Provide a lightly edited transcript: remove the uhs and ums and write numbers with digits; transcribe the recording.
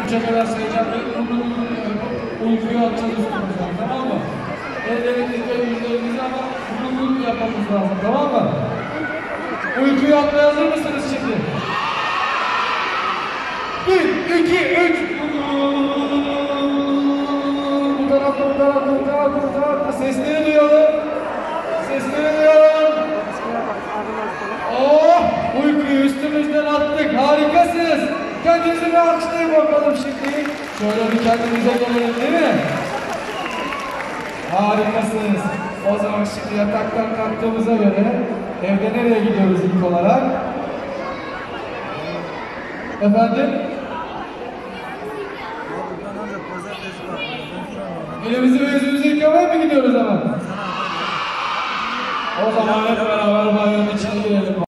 3'e kadar sayacağım. Uykuyu atacağız üstümüzden, tamam mı? Ellerimizi ve yüzlerimizi ama uyku yapmamız lazım, tamam mı? Uykuyu atmaya hazır mısınız şimdi? 1, 2, 3. Bu tarafta. Sesleri duyalım. Oh! Uykuyu üstümüzden attık. Harikasınız. Kendinizi bir alkışlayın bakalım şimdi. Şöyle bir kendinize gelelim, değil mi? Harikasınız. O zaman şimdi yataktan kalktığımıza göre evde nereye gidiyoruz ilk olarak? Efendim? Elimizi ve yüzümüzü yıkamaya mı gidiyoruz hemen? O zaman hep beraber banyonun içine girelim.